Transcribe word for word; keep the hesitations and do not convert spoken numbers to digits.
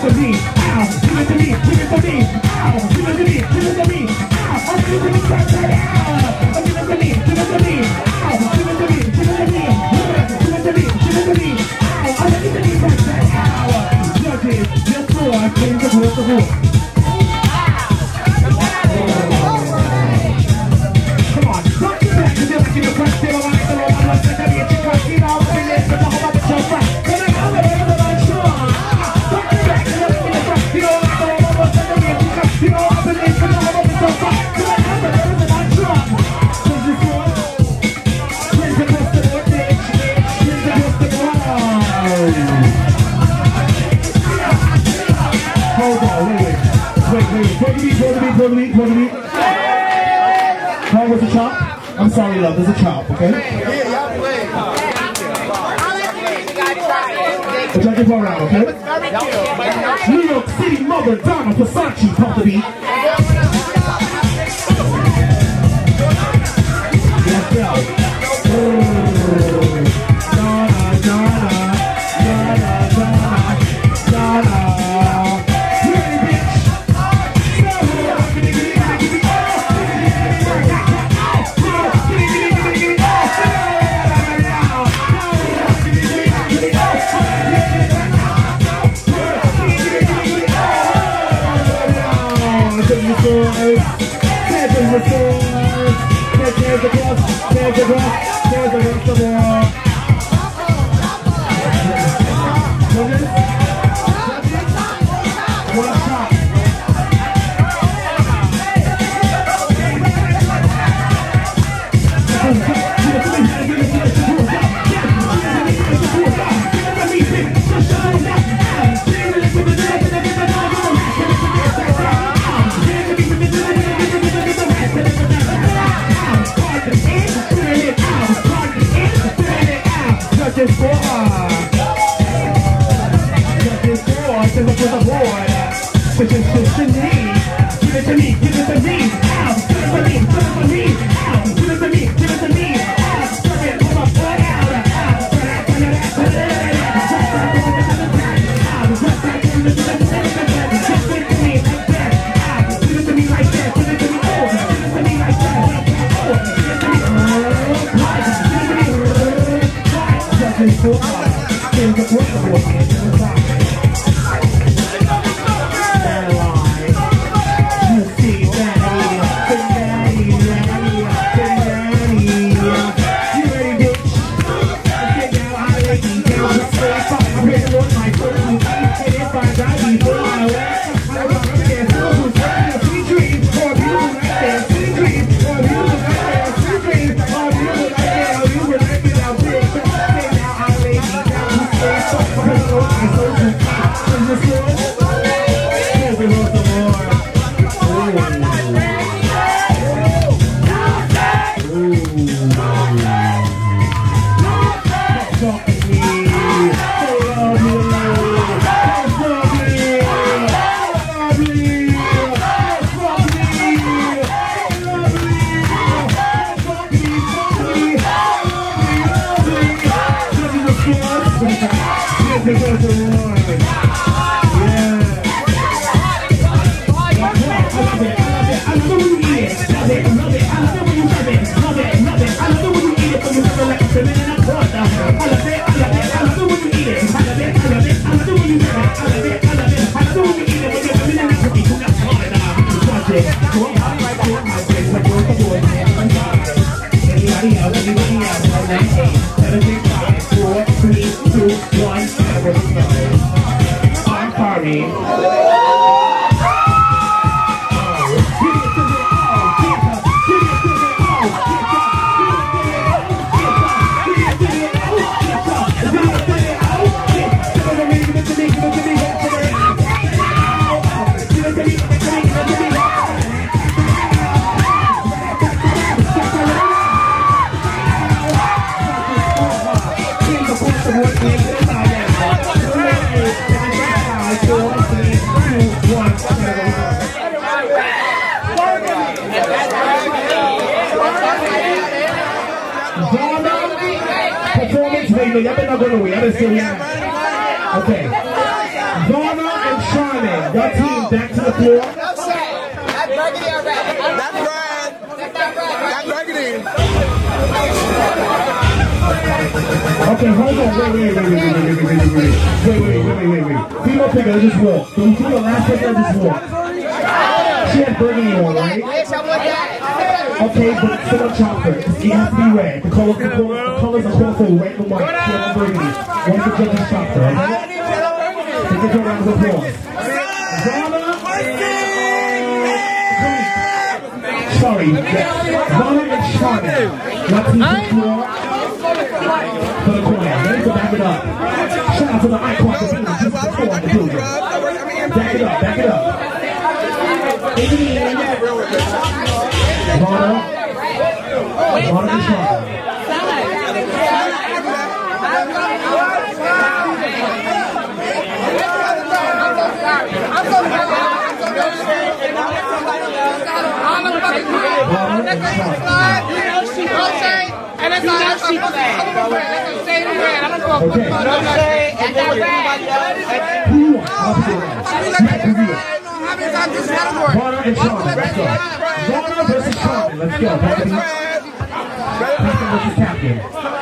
to me, ow, give it to me, give it to me, ow, give it to me, give it to me, ow, I'm giving it to me, ow, I'm giving it to me, give it to me, ow, give it to me, give it to me, give it to me, give it to me, ow, I'm giving it to me, ow, judges, just four, I came to work the board. Come on, rock your back, you're like in the front, still alive, still alive, I'm like, let me get you caught, you know, I'm in there, but I'm about to show front, but I'm out of the line, sure. Rock your back, you're like in the front, you know, I'm all over, let me get you caught, you know, I'm in there, but I'm about to show front, but I'm out of the line, sure. This is good. Here's the rest of the bitch, here's the rest of the world. Hold on, wait, wait, wait, wait, go to me, go to me, go to me, go to me. How was the chop? I'm sorry, love, there's a chop, okay? Yeah, y'all play. But y'all give her around, okay? New York City mother, Donna Versace, pump the beat. Let's go. Donna, Donna, Donna, Donna, Donna. There's the cross, there's the cross, there's the rest of the world. Judges? One shot. Just for us. Just for us. Just for the board. Which is just to me. Give it to me. Give it to me. Ow. Give it to me. Give it to me. Ow. Give it to me. Give it to me. Ow. Give it to my boy out. Ow. Give it to me like that. Ow. Give it to me like that. Give it to me over. Give it to me like that. Give it to me. Just for us. Here's the portable hand to the top. You see that? Daddy, daddy, daddy. You ready, bitch? Get down, I like you down. I'm ready to work my foot. And if I die before I left, I want to get those who's sweet dreams. Or beautiful like that, sweet dreams. Or beautiful like that, sweet dreams. Or beautiful like that, or you would like it out there. I'm sorry. Y'all better not go away. Y'all better stay here. Okay. Donna and Charming. Your team back to the floor. That's burgundy or red? That's red. That's burgundy. Okay, hold on. Wait, wait, wait, wait, wait, wait, wait, wait, wait, wait, wait, wait, wait, wait, wait. Female picker, let's just walk. So we see the last picker, just walk. She had burgundy on, right? Okay, but someone chopped her. It has to be red. The colors, the colors, the colors are colorful, red and white. She had burgundy. One of the judges chopped her, okay? So give her a round of applause. Zana. Sorry, Zana and Charming. Let's see the floor. For the corner. Ready to back it up. Shout out to the icon of the building. Just before the building. Back it up, back it up. Zana. Zana and Charming. And that's all that's she said. That's the same brand. I don't know what I'm saying. And that red. How many times this one for? Zana and Charming. Let's go. Zana versus Charming. Let's go. Captain versus Captain.